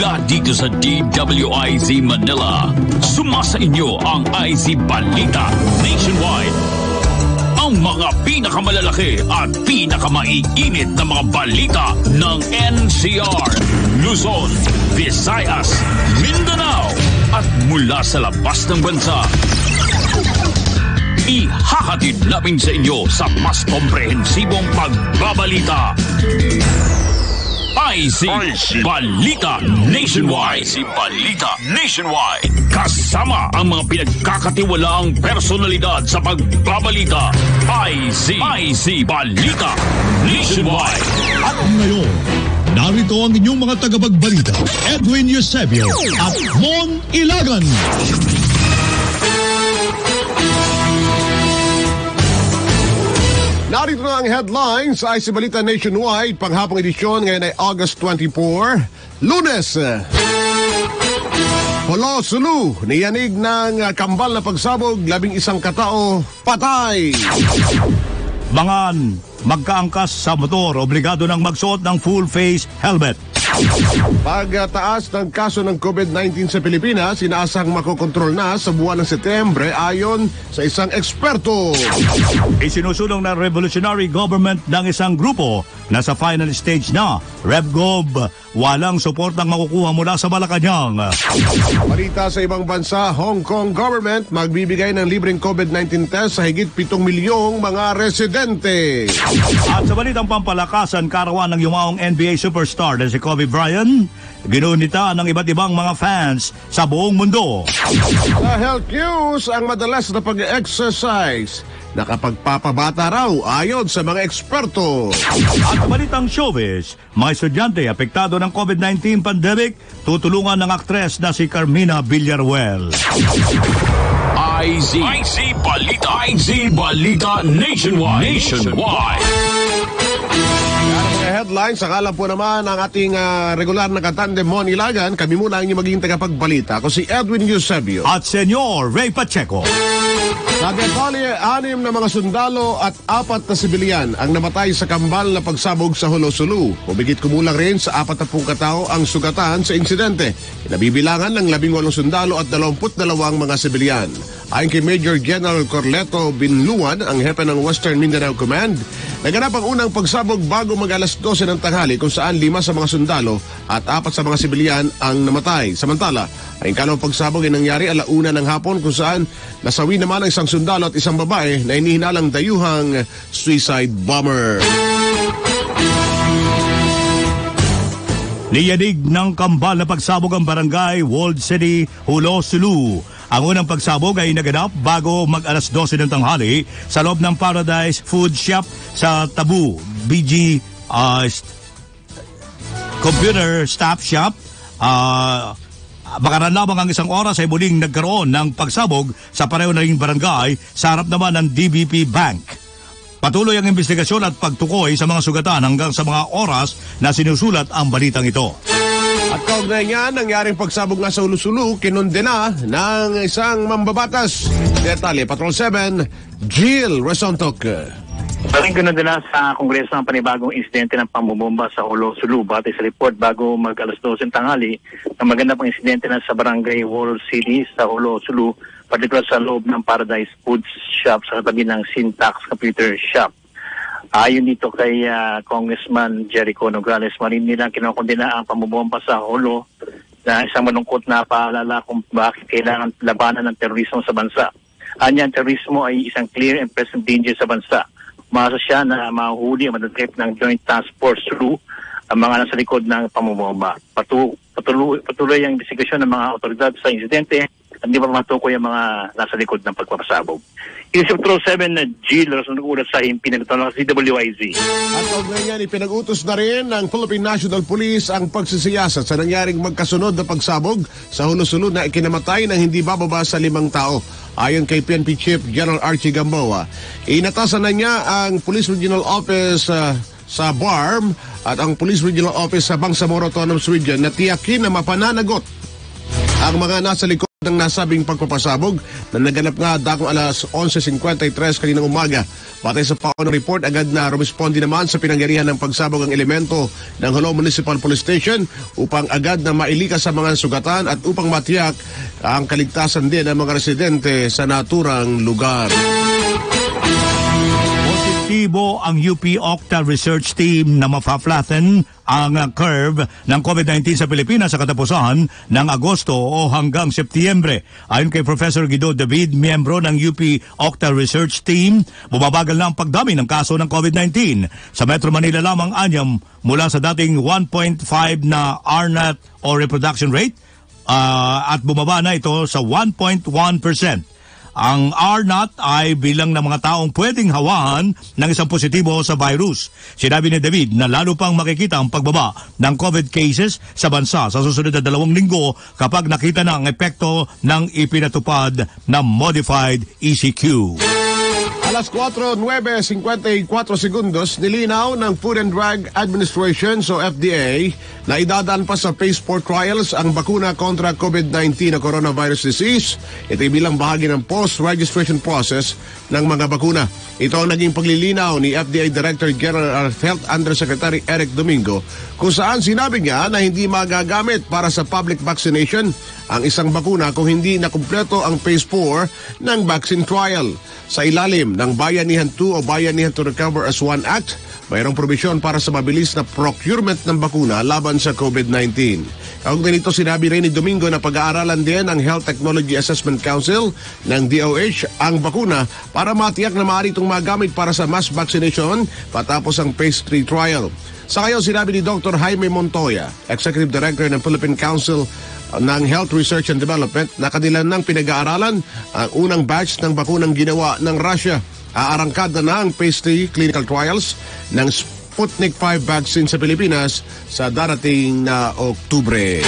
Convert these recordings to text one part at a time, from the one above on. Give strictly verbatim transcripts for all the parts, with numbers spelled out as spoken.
Mula dito sa D W I Z Manila, sumasa inyo ang I Z Balita Nationwide. Ang mga pinakamalalaki at pinakamaiinit na mga balita ng N C R, Luzon, Visayas, Mindanao at mula sa labas ng bansa. Ihahatid namin sa inyo sa mas komprehensibong pagbabalita. I Z Balita Nationwide. I Z Balita Nationwide. Kasama ang mga pinagkakatiwalaang personalidad sa pagbabalita. I Z I Z Balita Nationwide. At ngayon, narito ang inyong mga tagapagbalita, Edwin Eusebio at Mon Ilagan. Narito na ang headlines sa I Z Balita Nationwide, panghapong edisyon, ngayon ay August twenty-fourth, Lunes. Hulo Sulu, niyanig ng kambal na pagsabog, labing isang katao, patay. Mangan, magkaangkas sa motor, obligado ng magsuot ng full-face helmet. Pagtaas ng kaso ng COVID nineteen sa Pilipinas, inaasang makokontrol na sa buwan ng Setyembre ayon sa isang eksperto. Isinusulong ng revolutionary government ng isang grupo na sa final stage na. RevGov, walang suportang makukuha mula sa Malacanang. Balita sa ibang bansa, Hong Kong government magbibigay ng libreng COVID nineteen test sa higit pitong milyong mga residente. At sa balitang pampalakasan, karawan ng yumaong N B A superstar na si Kobe Bryant, ginunita ng iba't ibang mga fans sa buong mundo. Sa health news, ang madalas na pag-exercise nakapagpapabata raw ayon sa mga eksperto. At sa balitang showbiz, mga estudyante apektado ng COVID nineteen pandemic, tutulungan ng aktres na si Carmina Villaruel. I Z I Z Balita I Z Balita Nationwide. Nationwide. Headlines, akala po naman ang ating uh, regular na katandem Mon Ilagan. Kami muna ang inyong magiging tagapagbalita. Ako si Edwin Eusebio. At Senyor Ray Pacheco. Sa detalye, anim na mga sundalo at apat na sibilyan ang namatay sa kambal na pagsabog sa Hulo Sulu. Humigit kumulang rin sa apat na pung katao ang sugatan sa insidente. Inabibilangan ng labing walong sundalo at dalawamput dalawang mga sibilyan. Ayon kay Major General Corleto Binluan, ang hepe ng Western Mindanao Command, naganap ang unang pagsabog bago mag alas dose ng tanghali kung saan lima sa mga sundalo at apat sa mga sibilyan ang namatay. Samantala, ang ikalawang pagsabog ay nangyari alauna ng hapon kung saan nasawi naman ang isang sundalo at isang babae na inihinalang dayuhang suicide bomber. Niyanig ng kambal na pagsabog ang barangay Walled City, Hulo Sulu. Ang unang pagsabog ay naganap bago mag alas dose ng tanghali sa loob ng Paradise Food Shop sa Tabu, B G uh, Computer Staff Shop. Uh, Bakaran lamang ang isang oras ay muling nagkaroon ng pagsabog sa pareho na ring barangay sa harap naman ng D B P Bank. Patuloy ang investigasyon at pagtukoy sa mga sugatan hanggang sa mga oras na sinusulat ang balitang ito. At kaugnay niyan, nangyaring pagsabog nga sa Hulo-Sulu, kinundena ng isang mambabatas. Detalye, Patrol seven, Jill Resontok. Maring kinundena sa Kongreso ang panibagong insidente ng pambobomba sa Hulo-Sulu. Batay sa report bago mag alas dose ng tanghali, ang maganda pang insidente na sa barangay Walled City sa Hulo-Sulu, partikular sa loob ng Paradise Food Shop sa katabi ng Syntax Computer Shop. Ayon dito kay uh, Congressman Jericho Nograles, marin nilang kinakondena ang pambobomba sa Hulo na isang malungkot na paalala kung bakit kailangan labanan ng terorismo sa bansa. Anya, ang terorismo ay isang clear and present danger sa bansa. Umasa siya na mahuli ang madatrip ng Joint Task Force through ang mga nasa likod ng pambobomba. Patu patuloy, patuloy ang investigasyon ng mga otoridad sa insidente at hindi pa matukoy ang mga nasa likod ng pagpapasabog. Ito si Patrol seven na Jill Resontok sa pinagtanong sa D W I Z. At kaugnay niyan, ipinag-utos na rin ng Philippine National Police ang pagsisiyasat sa nangyaring magkasunod na pagsabog sa Hulo-Sulu na ikinamatay ng hindi bababa sa limang tao. Ayon kay P N P Chief General Archie Gamboa, inatasan na niya ang Police Regional Office uh, sa B A R M at ang Police Regional Office sa Bangsamoro Autonomous Region na tiyakin na mapananagot ang mga nasa likod ng nasabing pagpapasabog na naganap nga dakong alas eleven fifty-three kaninang umaga. Batay sa paunang report, agad na rumisponde naman sa pinangyarihan ng pagsabog ang elemento ng Jolo Municipal Police Station upang agad na mailikas sa mga sugatan at upang matiyak ang kaligtasan din ng mga residente sa naturang lugar. Positibo ang U P Octa Research Team na mapa-flatten ang curve ng COVID nineteen sa Pilipinas sa katapusan ng Agosto o hanggang Setyembre. Ayon kay Professor Guido David, miyembro ng U P Octa Research Team, bumabagal na ang pagdami ng kaso ng COVID nineteen. Sa Metro Manila lamang anyam mula sa dating one point five na R N A T o reproduction rate uh, at bumaba na ito sa one point one percent. Ang R N A T ay bilang ng mga taong pwedeng hawahan ng isang positibo sa virus. Sinabi ni David na lalo pang makikita ang pagbaba ng COVID cases sa bansa sa susunod na dalawang linggo kapag nakita na ang epekto ng ipinatupad na modified E C Q. Alas four nueve fifty-four segundos, nilinaw ng Food and Drug Administration so F D A na idadaan pa sa phase four trials ang bakuna kontra COVID nineteen na coronavirus disease. Ito ay bilang bahagi ng post-registration process ng mga bakuna. Ito ang naging paglilinaw ni F D A Director General of Health Undersecretary Eric Domingo, kung saan sinabi niya na hindi magagamit para sa public vaccination ang isang bakuna kung hindi nakumpleto ang phase four ng vaccine trial. Sa ilalim ng Bayanihan two o Bayanihan to Recover as One Act, mayroong probisyon para sa mabilis na procurement ng bakuna laban sa COVID nineteen. Kaugnay nito, sinabi rin ni Domingo na pag-aaralan din ng Health Technology Assessment Council ng D O H ang bakuna para matiyak na maaari itong magamit para sa mass vaccination patapos ang phase three trial. Sa ngayon, sinabi ni Doctor Jaime Montoya, Executive Director ng Philippine Council ng Health Research and Development, na kanila nang pinag-aaralan ang unang batch ng bakunang ginawa ng Russia. Aarangkad na na ang phase three clinical trials ng Sputnik five vaccine sa Pilipinas sa darating na Oktubre.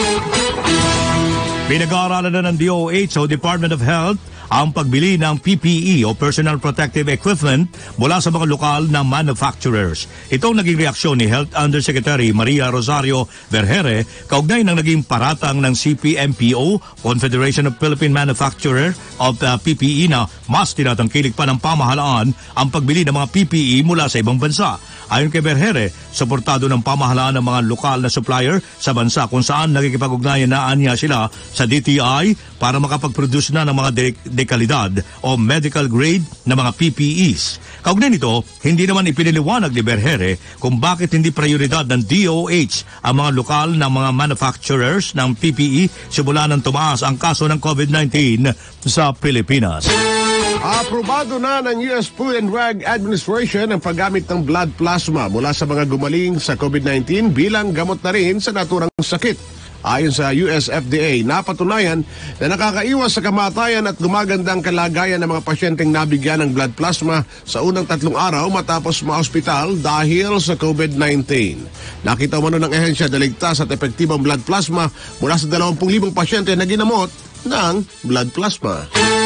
Pinag-aaralan na ng D O H o Department of Health ang pagbili ng P P E o Personal Protective Equipment mula sa mga lokal na manufacturers. Itong naging reaksyon ni Health Undersecretary Maria Rosario Vergere kaugnay ng naging paratang ng C P M P O, Confederation of Philippine Manufacturers of uh, P P E, na mas tinatangkilik pa ng pamahalaan ang pagbili ng mga P P E mula sa ibang bansa. Ayon kay Vergere, suportado ng pamahalaan ng mga lokal na supplier sa bansa kung saan nakikipag-ugnayan na anya sila sa D T I para makapag-produce na ng mga de- dekalidad o medical grade na mga P P Es. Kaugnay nito, hindi naman ipiniliwanag ni Vergere kung bakit hindi prioridad ng D O H ang mga lokal na mga manufacturers ng P P E simula nang tumaas ang kaso ng COVID nineteen sa Pilipinas. Aprobado na ng U S Food and Drug Administration ang paggamit ng blood plasma mula sa mga gumaling sa COVID nineteen bilang gamot na rin sa naturang sakit. Ayon sa U S F D A, napatunayan na nakakaiwas sa kamatayan at gumaganda ang kalagayan ng mga pasyenteng nabigyan ng blood plasma sa unang tatlong araw matapos ma-ospital dahil sa COVID nineteen. Nakita umano ng ehensya na ligtas at epektibong blood plasma mula sa dalawampu libong pasyente na ginamot ng blood plasma.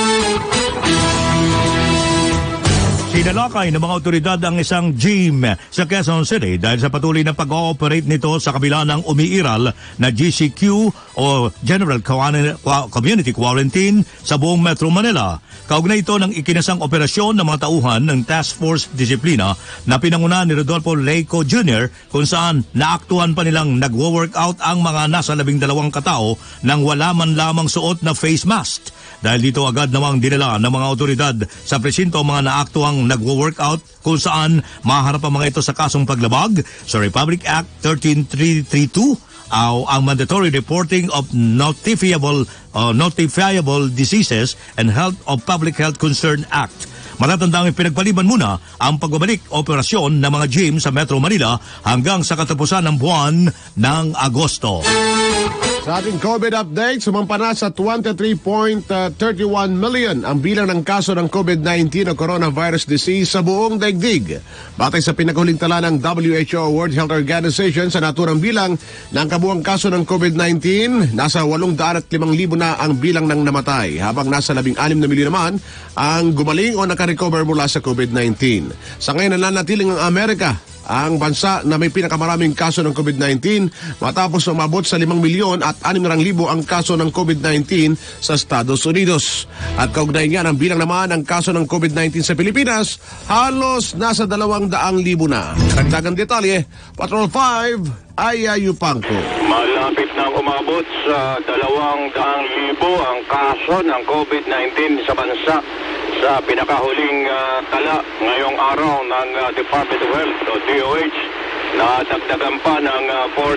Sinalakay ng mga otoridad ang isang gym sa Quezon City dahil sa patuloy na pag-ooperate nito sa kabila ng umiiral na G C Q o General Community Quarantine sa buong Metro Manila. Kaugnay ito ng ikinasang operasyon ng mga tauhan ng Task Force Disiplina na pinangunahan ni Rodolfo Leico Junior kung saan naaktuhan pa nilang nagwo-workout ang mga nasa labing dalawang katao nang wala man lamang suot na face mask. Dahil dito agad namang dinala ng mga otoridad sa presinto ang mga naaktuang nagwo-workout kung saan maharap ang mga ito sa kasong paglabag sa Republic Act thirteen three thirty-two o ang Mandatory Reporting of Notifiable uh, Notifiable Diseases and Health of Public Health Concern Act. Matatandang pinagpaliban muna ang pagbabalik operasyon ng mga gym sa Metro Manila hanggang sa katapusan ng buwan ng Agosto. Sa ating COVID update, sumampa na sa twenty-three point three one million ang bilang ng kaso ng COVID nineteen o coronavirus disease sa buong daigdig. Batay sa pinakahuling tala ng W H O World Health Organization sa naturang bilang ng kabuang kaso ng COVID nineteen, nasa eight hundred five thousand na ang bilang ng namatay, habang nasa labing anim na milyon naman ang gumaling o nakarecover mula sa COVID nineteen. Sa ngayon, nananatiling ang Amerika ang bansa na may pinakamaraming kaso ng COVID nineteen matapos umabot sa limang milyon at anim na libo ang kaso ng COVID nineteen sa Estados Unidos. At kaugnay niyan ang bilang naman ng kaso ng COVID nineteen sa Pilipinas, halos nasa dalawang daang libo na. Karagdagang detalye, Patrol five, Aya Yupanco. Malapit nang umabot sa dalawang daang libo ang kaso ng COVID nineteen sa bansa. Sa pinakahuling uh, tala ngayong araw ng uh, Department of Health o D O H, nadagdagan pa ng uh, four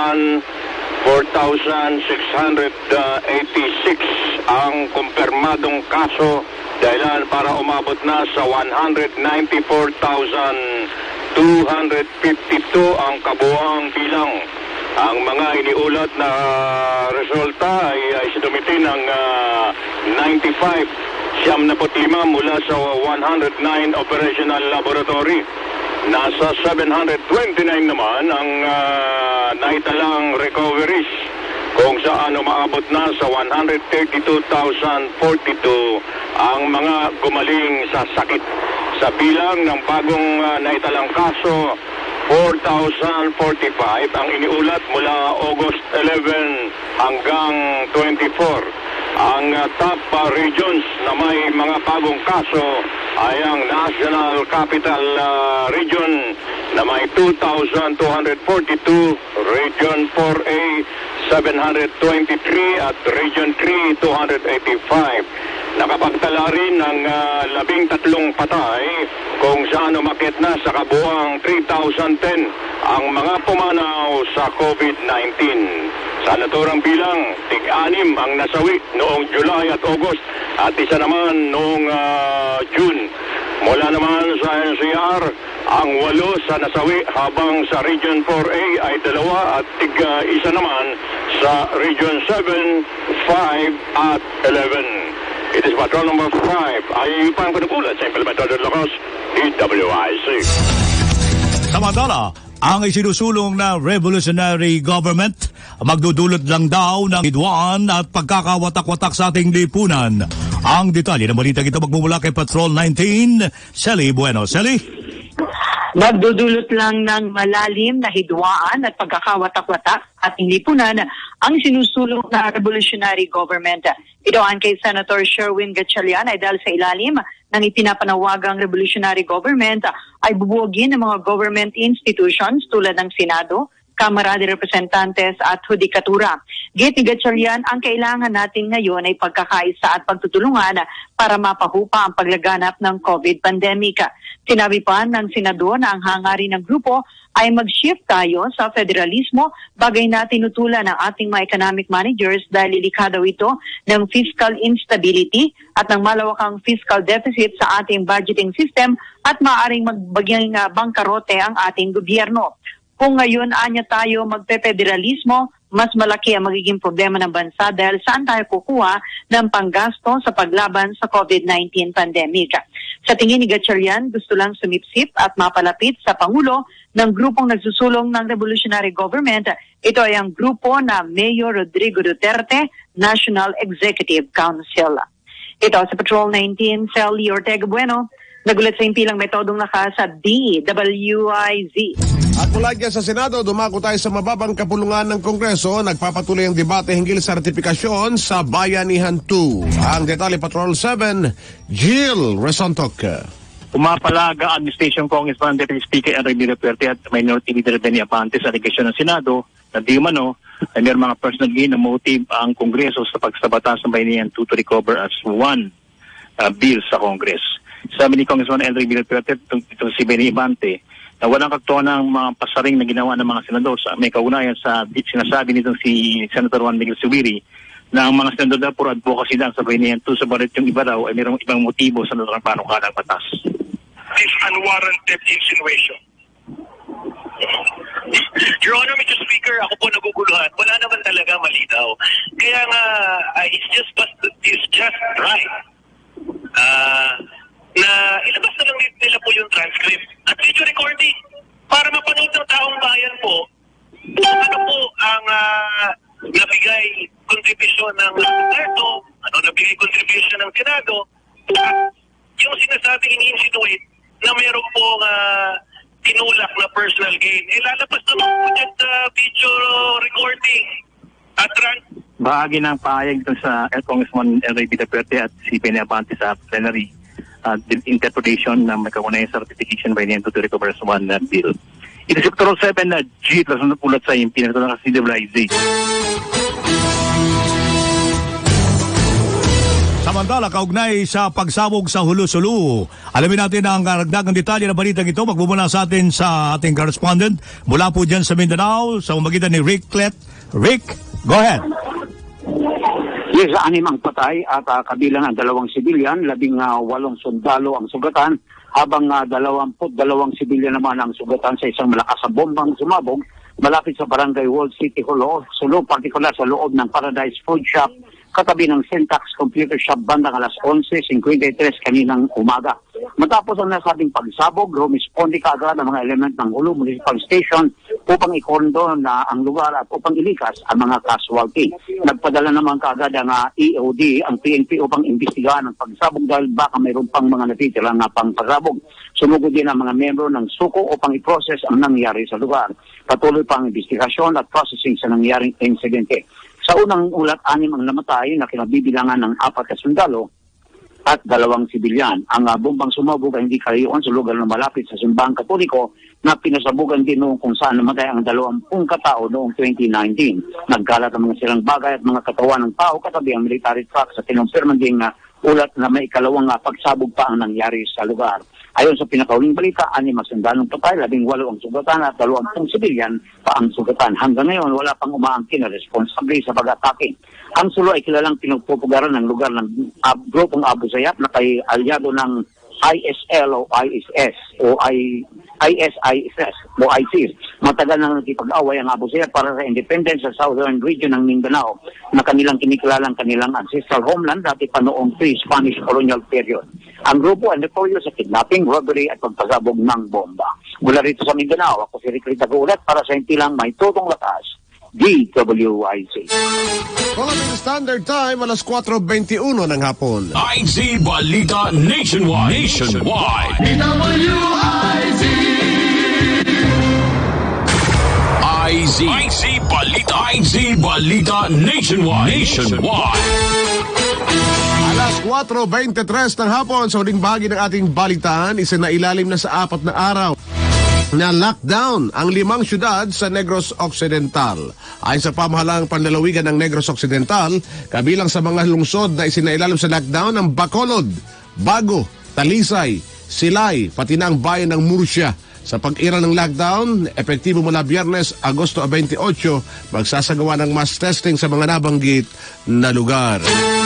thousand six hundred eighty-six ang kumpirmadong kaso, dahilan para umabot na sa one hundred ninety-four thousand two hundred fifty-two ang kabuuang bilang. Ang mga iniulat na resulta ay, ay sinumiti ng uh, ninety-five siyam na putlima mula sa one hundred nine operational laboratory. Nasa seven hundred twenty-nine naman ang uh, naitalang recoveries, kung saan umaabot na sa one hundred thirty-two thousand forty-two ang mga gumaling sa sakit. Sa bilang ng bagong uh, naitalang kaso, four thousand forty-five ang iniulat mula August eleven hanggang twenty-four. Ang uh, top uh, regions na may mga bagong kaso ay ang National Capital uh, Region na may two thousand two hundred forty-two, Region four A seven hundred twenty-three at Region three two hundred eighty-five. Nakapagtala rin ng uh, labing tatlong patay, kung saan umakit na sa kabuang three thousand ten ang mga pumanaw sa COVID nineteen. Sa naturang bilang, tig-anim ang nasawi noong July at August at isa naman noong uh, June. Mula naman sa N C R, ang walo sa nasawi, habang sa Region four A ay dalawa at tig-isa naman sa Region seven, five at eleven. It is Patrol number five. Ay pang panukulat sa Implementar de Locos, D W I C. Samantala, ang isinusulong na revolutionary government magdudulot lang daw ng hidwaan at pagkakawatak-watak sa ating lipunan. Ang detalye ng balita ito magmumula kay Patrol nineteen, Sally Bueno. Sally? Magdudulot lang ng malalim na hidwaan at pagkakawatak-watak ating lipunan ang sinusulong na revolutionary government. Ito ang kay Senator Sherwin Gatchalian ay dahil sa ilalim ng ipinapanawagang revolutionary government ay bubuogin ng mga government institutions tulad ng Senado, Kamara de Representantes at Hudikatura. Git ni Gatchalian, ang kailangan natin ngayon ay pagkakaisa at pagtutulungan para mapahupa ang paglaganap ng COVID pandemic. Sinabi pa ng Senador na ang hangarin ng grupo ay mag-shift tayo sa federalismo, bagay na tinutulan ng ating mga economic managers dahil lilikha daw ito ng fiscal instability at ng malawakang fiscal deficit sa ating budgeting system at maaaring magbagyang uh, bangkarote ang ating gobyerno. Kung ngayon anya tayo magpe-federalismo, mas malaki ang magiging problema ng bansa dahil saan tayo kukuha ng panggasto sa paglaban sa COVID nineteen pandemic. Sa tingin ni Gatchalian, gusto lang sumipsip at mapalapit sa Pangulo ng grupong nagsusulong ng revolutionary government. Ito ay ang grupo na Mayor Rodrigo Duterte National Executive Council. Ito sa Patrol nineteen, Sally Ortega Bueno. Nagulat sa impilang metodong naka sa D W I Z. At mula dyan sa Senado, dumako tayo sa mababang kapulungan ng Kongreso. Nagpapatuloy ang debate hinggil sa ratifikasyon sa Bayanihan two. Ang detalye Patrol seven, Jill Resontok. Pumapalaga Administration Congressman Deputy Speaker Enrique Duterte at Minority Leader Benny Abante sa aligasyon ng Senado na di umano ay mayroong mga personal gain na motive ang Kongreso sa pagsabatas ng Bayanihan two to recover as one uh, bill sa Congress. Sabi ni Congressman Enrique Duterte, itong, itong si Benny Abante, na walang kaktuan ng mga pasaring na ginawa ng mga senador sa may kaunayan sa sinasabi nitong si Senator Juan Miguel Zubiri na ang mga senador daw puro advocacy lang sa Bayanihan two, sabalit yung iba daw ay mayroong ibang motibo sa naturang panukalang batas. This unwarranted insinuation. Your Honor, Mister Speaker, ako po naguguluhan. Wala naman talaga malinaw. Kaya nga, uh, it's just it's just right. Uh, na ilabas na lang nila po yung transcript at video recording para mapanood ng taong bayan po ano po ang uh, nabigay kontribusyon ng Senado, ano nabigay kontribusyon ng Senado, at yung sinasabing ini-insinuate na meron po uh, tinulak na Duterte at Ran. Bahagi ng pahayag ito sa Congressman L. Ray Vitaperte at si Benny Abante sa plenary uh, interpretation na may kaunay sa ratification by the end of the Recovery One uh, bill. Ito si October seven na G, plus na pulat sa yung pinagto ng C W I Z. Samantala, kaugnay sa pagsabog sa Hulu-Sulu. Alamin natin ang karagdagang detalye na balitang ito. Magbubuna sa atin sa ating correspondent mula po dyan sa Mindanao sa umagitan ni Rick Clet. Rick, go ahead. Yes, anim ang patay at uh, kabilang ang dalawang sibilyan, labing uh, walong sundalo ang sugatan, habang uh, dalawamput dalawang sibilyan naman ang sugatan sa isang malakas na bombang sumabog malapit sa Barangay Wall City, Hulu-Sulu, partikular sa loob ng Paradise Food Shop, katabi ng Syntax Computer Shop bandang alas eleven fifty-three kaninang umaga. Matapos ang nasabing pagsabog, rumisponde kaagad ang mga element ng Hulu Municipal Station upang ikondo na ang lugar at upang ilikas ang mga casualty. Nagpadala naman kaagad ang uh, E O D, ang P N P upang imbestigahan ang pagsabog dahil baka mayroon pang mga natitira na pang pagsabog. Sumugod din ang mga membro ng suko upang i-process ang nangyari sa lugar. Patuloy pa ang investigasyon at processing sa nangyaring insidente. Sa unang ulat, anim ang namatay na kinabibilangan ng apat na sundalo at dalawang sibilyan. Ang uh, bombang sumabog ay hindi karayuan sa lugar na malapit sa simbahang Katoliko na pinasabugan din noong kung saan namatay ang dalawampung katao noong twenty nineteen. Nagkalat ang mga silang bagay at mga katawan ng tao katabi ang military truck sa kinumpirman ding uh, ulat na may ikalawang uh, pagsabog pa ang nangyari sa lugar. Ayon sa pinakauling balita, anim ang sundalong patay, labing walo ang sugatan at dalawampung sibilyan pa ang sugatan. Hanggang ngayon, wala pang umaangkin na responsable sa pag-atake. Ang Sulu ay kilalang pinagpupugaran ng lugar ng uh, grupong Abu Sayyaf na kay alyado ng I S L o I S S o I S I S S o I S I S. Matagal na nakipag-away ang Abu Sayyaf para sa independence sa southern region ng Mindanao na kanilang kinikilalang kanilang ancestral homeland dati pa noong pre-Spanish colonial period. Ang grupo ay notorious sa kidnapping, robbery at pagpasabog ng bomba. Mula rito sa Mindanao, ako si Rick Tagulat para sa Intilang May Tutong Lakas, D W I Z. Philippine Standard Time, alas four twenty-one ng hapon. I Z Balita Nationwide. Nationwide. D W I Z. I Z. I Z Balita. I Z Balita Nationwide. Nationwide. alas four twenty-three ng hapon sa huling bahagi ng ating balitaan, isinailalim na sa apat na araw na lockdown ang limang syudad sa Negros Occidental. Ayon sa pamahalaang panlalawigan ng Negros Occidental, kabilang sa mga lungsod na isinailalim sa lockdown ang Bacolod, Bago, Talisay, Silay, pati na ang bayan ng Murcia. Sa pag-ira ng lockdown, epektibo mula Biyernes, Agosto twenty-eight, magsasagawa ng mass testing sa mga nabanggit na lugar.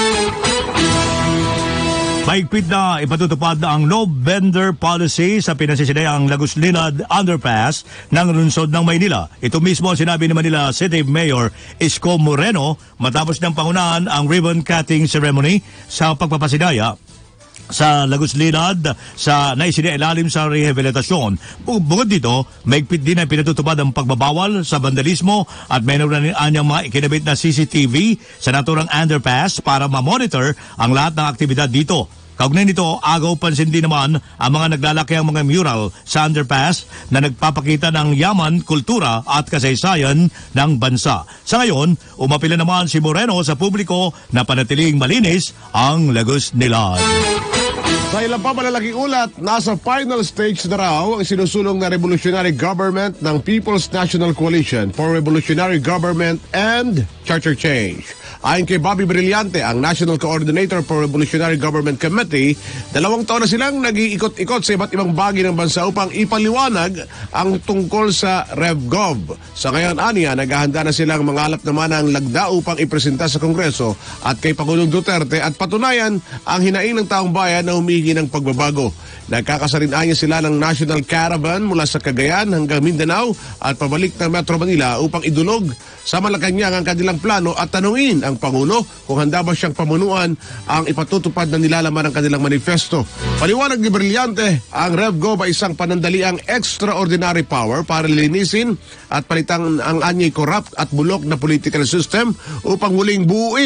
Mahigpit na ipatutupad ang no vendor policy sa pinasisidayang Lagos Linad Underpass ng lungsod ng Maynila. Ito mismo ang sinabi ni Manila City Mayor Isko Moreno matapos ng pangunahan ang ribbon cutting ceremony sa pagpapasidaya sa Lagos Linad sa naisinailalim sa rehabilitasyon. Bukod dito, mahigpit din ay pinatutupad ang pagbabawal sa vandalismo at mayroon na anyang mga ikinabit na C C T V sa naturang underpass para ma-monitor ang lahat ng aktibidad dito. Kaugnay nito, agaw pansin din naman ang mga naglalaki ang mga mural sa underpass na nagpapakita ng yaman, kultura at kasaysayan ng bansa. Sa ngayon, umapila naman si Moreno sa publiko na panatiling malinis ang Lagos Linad. Sa ilang pa malalaking ulat, nasa final stage na raw ang sinusulong na revolutionary government ng People's National Coalition for Revolutionary Government and Charter Change. Ayon kay Bobby Brillante, ang National Coordinator for Revolutionary Government Committee, dalawang taon na silang nag-iikot-ikot sa iba't ibang bahagi ng bansa upang ipaliwanag ang tungkol sa RevGov. Sa ngayon, aniya, naghahanda na silang mangalap naman ang lagda upang ipresenta sa Kongreso at kay Pangulong Duterte at patunayan ang hinaing ng taong bayan na humihingi ng pagbabago. Nagkakasarinanya sila ng National Caravan mula sa Cagayan hanggang Mindanao at pabalik ng Metro Manila upang idulog sa Malacanang ang kanilang plano at tanungin ang Pangulo kung handa ba siyang pamunuan ang ipatutupad na nilalaman ng kanilang manifesto. Paliwanag ni Brillante, ang RevGov ay isang panandaliang extraordinary power para linisin at palitan ang anyay corrupt at bulok na political system upang muling buuin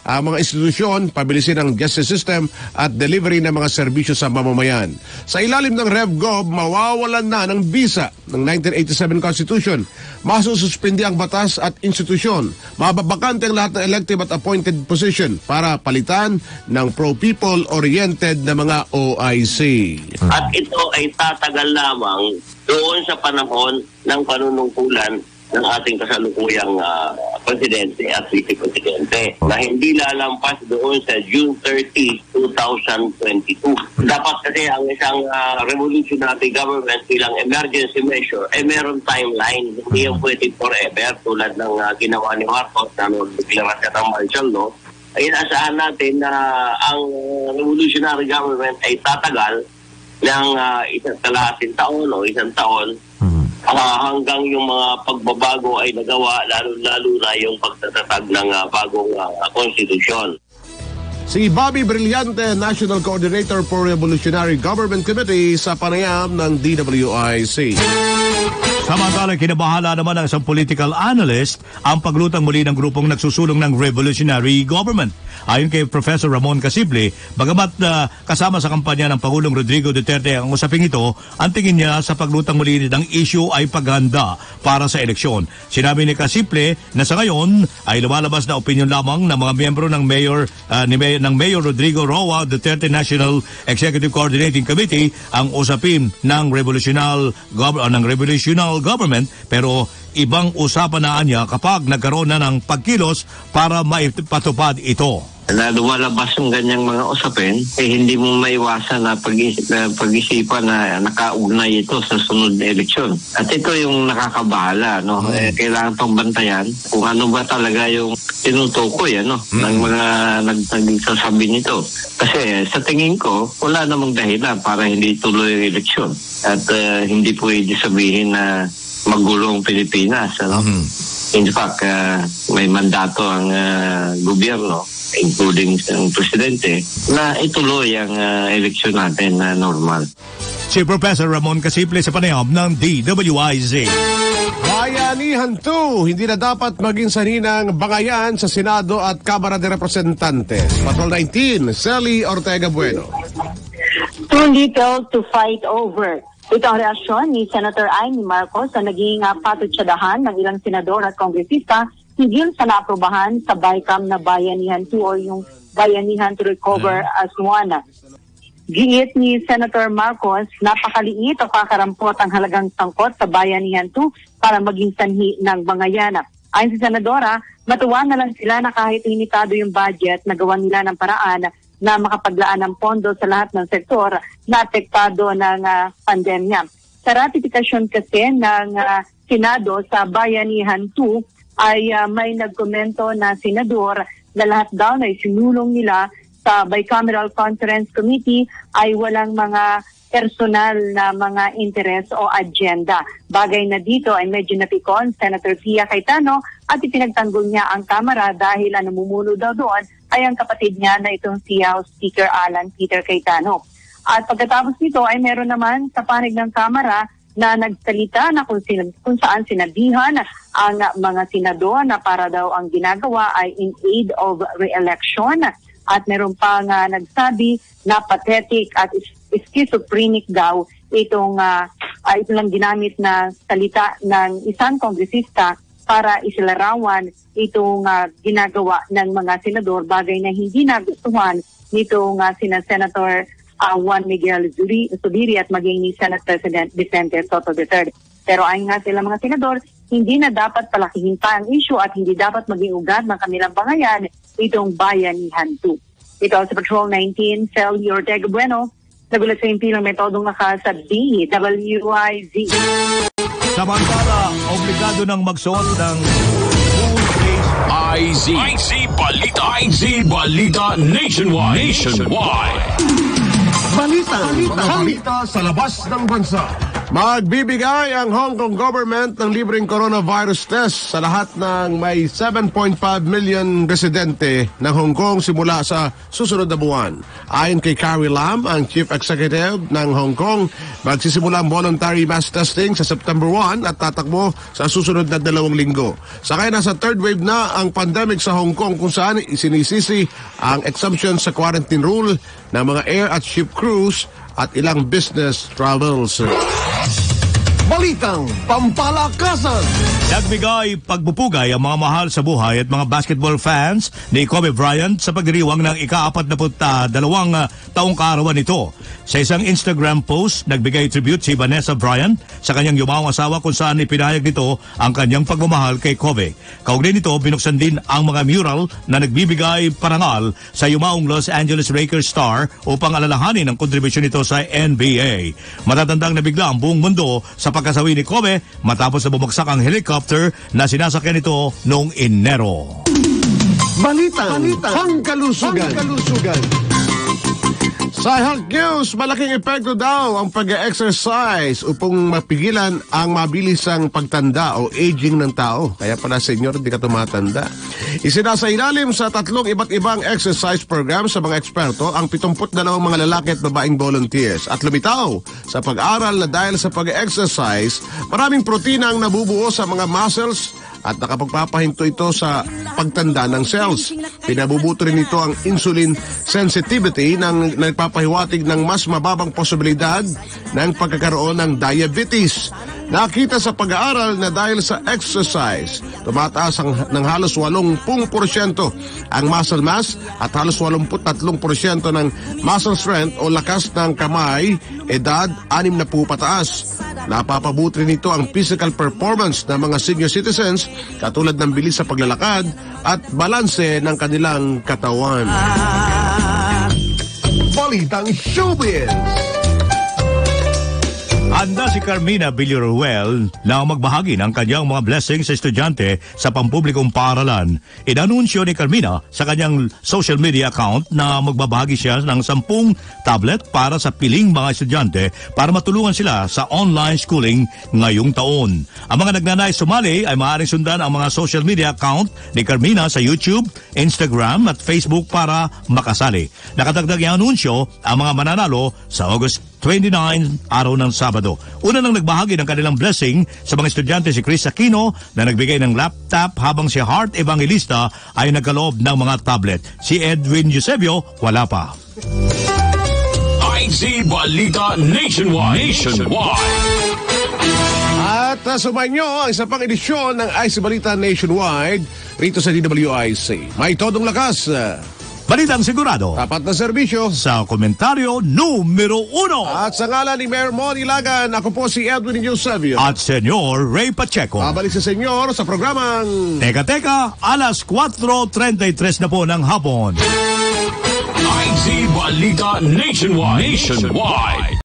ang mga institusyon, pabilisin ang justice system at delivery ng mga serbisyo sa mamamayan. Sa ilalim ng RevGov, mawawalan na ng bisa ng nineteen eighty-seven Constitution. Masususpindi ang batas at institusyon. Mababakante ang lahat ng elective at appointed position para palitan ng pro-people oriented na mga O I C. At ito ay tatagal lamang doon sa panahon ng panunungkulan ng ating kasalukuyang uh, presidente at vice-presidente na hindi lalampas doon sa June thirtieth, twenty twenty-two. Dapat kasi ang isang uh, revolutionary government bilang emergency measure ay eh, meron timeline. Hindi yung pwede forever tulad ng uh, ginawa ni Marcos na nung deklarasyon ng martial law. Ay inaasahan natin na ang revolutionary government ay tatagal ng uh, isang kalahating taon o isang taon uh, hanggang yung mga pagbabago ay nagawa, lalo-lalo na yung pagtatatag ng uh, bagong uh, konstitusyon. Si Bobby Brillante, National Coordinator for Revolutionary Government Committee sa panayam ng D W I C. Samantala, kinabahala naman ng isang political analyst ang paglutang muli ng grupong nagsusulong ng revolutionary government. Ayon kay Professor Ramon Casible, bagamat uh, kasama sa kampanya ng Pangulong Rodrigo Duterte ang usaping ito, ang tingin niya sa paglutang muli ng issue ay paghanda para sa eleksyon. Sinabi ni Casible na sa ngayon ay lumalabas na opinion lamang ng mga miyembro ng Mayor uh, ni May- ng Mayor Rodrigo Roa Duterte National Executive Coordinating Committee ang usapin ng revolutional gov- uh, ng revolutional government, pero ibang usapan na niya kapag nagkaroon na ng pagkilos para maipatupad ito. Na lumalabas yung ganyang mga usapin, eh hindi mo maiwasan na pag-isip, na pag-isipan na nakaugnay ito sa sunod na eleksyon. At ito yung nakakabahala, no? Mm. Eh, kailangan pang bantayan kung ano ba talaga yung tinutukoy, ano, mm. ng mga nagsasabi nito. Kasi sa tingin ko, wala namang dahilan para hindi tuloy yung eleksyon. At uh, hindi pwede sabihin na magulong Pilipinas, ano? Mm. In fact, uh, may mandato ang uh, gobyerno, including ang presidente, na ituloy ang uh, eleksyon natin na uh, normal. Si Professor Ramon Casible sa panayam ng D W I Z. Bayanihan two, hindi na dapat maging saninang bangayan sa Senado at Kamara de Representantes. Patrol nineteen, Sally Ortega Bueno. Too little to fight over. Ito ang reaksyon ni Senator Amy Marcos sa naging uh, patutsadahan ng ilang senador at kongresista hinggil sa naaprubahan sa BICAM na Bayanihan two o yung Bayanihan to Recover as One. Giit ni Senator Marcos, napakaliit o kakarampot ang halagang sangkot sa Bayanihan two para maging sanhi ng bangayan. Ayon sa Senadora, matuwa na lang sila na kahit limitado yung budget, nagawa nila ng paraan na makapaglaan ng pondo sa lahat ng sektor na apektado ng uh, pandemya. Sa ratifikasyon kasi ng uh, Senado sa Bayanihan two, ay uh, may nagkomento na senador na lahat daw na isinulong nila sa Bicameral Conference Committee ay walang mga personal na mga interes o agenda. Bagay na dito ay medyo napikon Senator Pia Cayetano at ipinagtanggol niya ang Kamara dahil ang namumuno daw doon ay ang kapatid niya na itong si House Speaker Alan Peter Cayetano. At pagkatapos nito ay meron naman sa panig ng Kamara na nagsalita na kung, sin- kung saan sinabihan ang mga senador na para daw ang ginagawa ay in aid of re-election. At meron pa nga nagsabi na pathetic at schizophrenic daw itong uh, uh, ito lang ginamit na salita ng isang kongresista para isilarawan itong uh, ginagawa ng mga senador, bagay na hindi nagustuhan nitong uh, sina Senator uh, Juan Miguel Zubiri at maging ni Senate President Vicente Sotto the third. Pero ayon nga sila mga senador, hindi na dapat palakihin pa ang issue at hindi dapat maging ugat ng kanilang bangayan itong Bayanihan two. Ito sa Patrol nineteen, Sally Ortega Bueno, nagulat sa impilang metodong naka sa D W I Z. Samantala, obligado ng magsuot ng full face I Z. I Z Balita. I Z Balita Nationwide. Nationwide. Balita, balita, balita sa labas ng bansa. Magbibigay ang Hong Kong government ng libreng coronavirus test sa lahat ng may seven point five million residente ng Hong Kong simula sa susunod na buwan. Ayon kay Carrie Lam, ang Chief Executive ng Hong Kong, magsisimula ang voluntary mass testing sa September first at tatakbo sa susunod na dalawang linggo. Sakay nasa third wave na ang pandemic sa Hong Kong kung saan isinisisi ang exemption sa quarantine rule ng mga air at ship crews at ilang business travels. Balitang Pampalakasan. Nagbigay pagpupugay ang mga mahal sa buhay at mga basketball fans ni Kobe Bryant sa pagdiriwang ng ika-apat na dalawang uh, taong kaarawan nito. Sa isang Instagram post, nagbigay tribute si Vanessa Bryant sa kanyang yumawang asawa kung saan ipinahayag nito ang kanyang pagmamahal kay Kobe. Kaugnay nito, binuksan din ang mga mural na nagbibigay parangal sa yumaong Los Angeles Lakers star upang alalahanin ang kontribusyon nito sa N B A. Matatandang nabigla ang buong mundo sa pagkasawi ni Kobe matapos na bumagsak ang helicopter na sinasakyan nito noong Enero. Balita, Balita. Pangkalusugan. Pangkalusugan. Sa health news, malaking epekto daw ang pag-exercise upang mapigilan ang mabilisang pagtanda o aging ng tao. Kaya pala, senyor, hindi ka tumatanda. Isinasa ilalim sa tatlong iba't ibang exercise program sa mga eksperto ang pitongput dalawang mga lalaki at babaeng volunteers. At lumitaw sa pag-aral na dahil sa pag-exercise, maraming protina ang nabubuo sa mga muscles at nakapagpapahinto ito sa pagtanda ng cells. Pinabubuto rin ito ang insulin sensitivity ng nagpapahiwatig ng mas mababang posibilidad ng pagkakaroon ng diabetes. Nakita sa pag-aaral na dahil sa exercise, tumataas ang, ng halos eighty percent ang muscle mass at halos eighty-three percent ng muscle strength o lakas ng kamay, edad sixty na po pataas. Napapabuti rin ito ang physical performance ng mga senior citizens katulad ng bilis sa paglalakad at balanse ng kanilang katawan. Balitang Showbiz. Handa si Carmina Villaruel na magbahagi ng kanyang mga blessings sa estudyante sa pampublikong paaralan. Inanunsyo ni Carmina sa kanyang social media account na magbabahagi siya ng sampung tablet para sa piling mga estudyante para matulungan sila sa online schooling ngayong taon. Ang mga nagnanais sumali ay maaaring sundan ang mga social media account ni Carmina sa YouTube, Instagram at Facebook para makasali. Nakatagdag yung anunsyo ang mga mananalo sa August twenty-nine, araw ng Sabado. Una nang nagbahagi ng kanilang blessing sa mga estudyante si Chris Aquino na nagbigay ng laptop habang si Heart Evangelista ay nagkaloob ng mga tablet. Si Edwin Eusebio, wala pa. I Z Balita Nationwide. Nationwide. At uh, sumainyo ang isa pang edisyon ng I Z Balita Nationwide rito sa D W I C. May todong lakas. Uh, Balitang sigurado. Tapat na serbisyo. Sa komentaryo numero uno. At sa ngalan ni Mayor Moni Lagan, ako po si Edwin Eusebio. At Senyor Ray Pacheco. Babalik sa senyor sa programang Teka Teka, alas four thirty-three na po ng hapon. I Z Balita Nationwide. Nationwide.